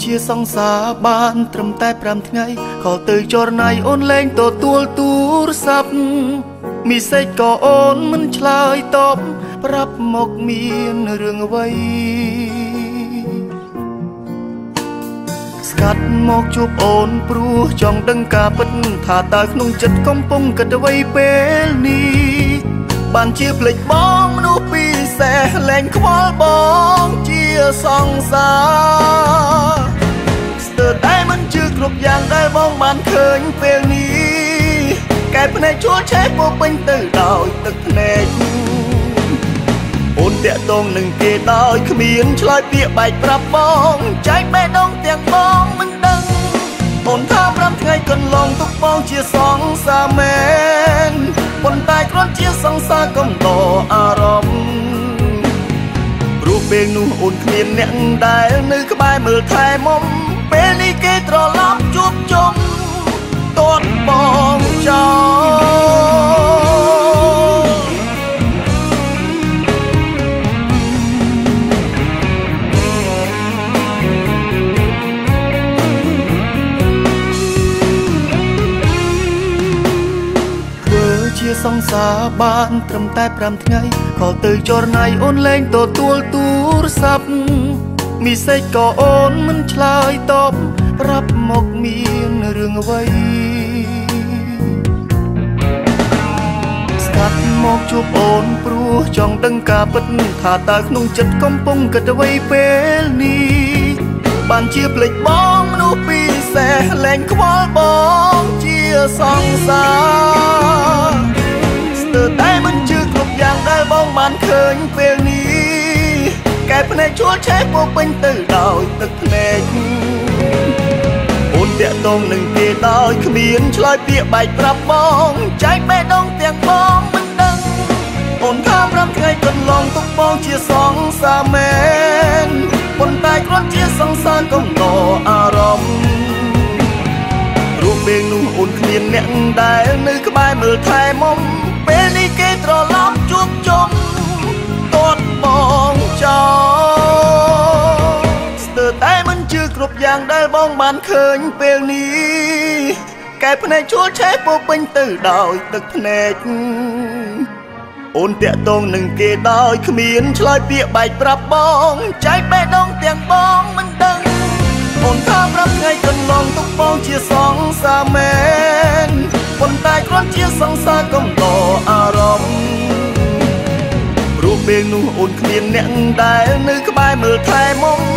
ជាសង្សារបានត្រឹមតែ5ថ្ងៃក៏ទៅចរណៃអូនលែងទទួលទូរស័ព្ទមីសេចក៏អូនមិនឆ្លើយតបប្រាប់មកមានរឿងអ្វីស្កាត់មកជួបអូនព្រោះចង់ដឹងការពិតថាតើក្នុងចិត្តកំពុងគិតអ្វីពេលនេះបានជាភ្លេចបងមនុស្សពិសេសលែងខ្វល់បងជាសង្សារស្ទើរតែមិនជឿគ្រប់យ៉ាងដែលបងបានឃើញពេលនេះកែភ្នែកជួលឆេះពោពេញទៅដោយទឹកភ្នែកអូនតាក់ទងនឹងគេដោយគ្មានឆ្លើយពាក្យបែកប្រាប់បងចែកបេះដូងទាំងបងមិនដឹងអូនថា5ថ្ងៃកន្លងទុកបងជាសង្សារមែនប៉ុន្តែគ្រាន់ជាសង្សារកំដរអារម្មណ៍ព្រោះពេលនោះអូនគ្មានអ្នកដែលនៅក្បែរមើលថែមុំពេលនេះគេត្រឡប់ជួបជុំទាត់បងចោជាសង្សារបានត្រឹមតែ5ថ្ងៃក៏ទៅចរណៃអូនលែងទទួលទូរស័ព្ទមីសេចក៏អូនមិនឆ្លើយតបប្រាប់មកមានរឿងអ្វីស្កាត់មកជួបអូនព្រោះចង់ដឹងការពិតថាតើក្នុងចិត្តកំពុងគិតអ្វីពេលនេះបានជាភ្លេចបងមនុស្សពិសេសលែងខ្វល់បងជាសង្សារស្ទើរតែមិនជឿគ្រប់យ៉ាងដែលបងបានឃើញពេលនេះកែភ្នែកជួលឆេះពោពេញទៅដោយទឹកភ្នែកអូនតាក់ទងនឹងគេដោយគ្មានឆ្លើយពាក្យបែកប្រាប់បងចែកបេះដូងទាំងបងមិនដឹងអូនថា5ថ្ងៃកន្លងទុកបងជាសង្សារមែនប៉ុន្តែគ្រាន់ជាសង្សារកំដរអារម្មណ៍រូបពេលនោះអូនគ្មានអ្នកដែលនៅក្បែរមើលថែមុំពេលនេះគេត្រឡប់ជួបជុំទាត់បងចោស្ទើរតែមិនជឿគ្រប់យ៉ាងដែលបងបានឃើញពេលនេះកែភ្នែកជួលឆេះពោពេញទៅដោយទឹកភ្នែកអូនតាក់ទងនឹងគេដោយគ្មានឆ្លើយពាក្យបែកប្រាប់បងចែកបេះដូងទាំងបងមិនដឹងអូនថា5ថ្ងៃកន្លងទុកបងជាសង្សារមែនប៉ុន្តែគ្រាន់ជាសង្សារកំដរអារម្មណ៍ព្រោះពេលនោះអូនគ្មានអ្នកដែលនៅក្បែរមើលថែមុំ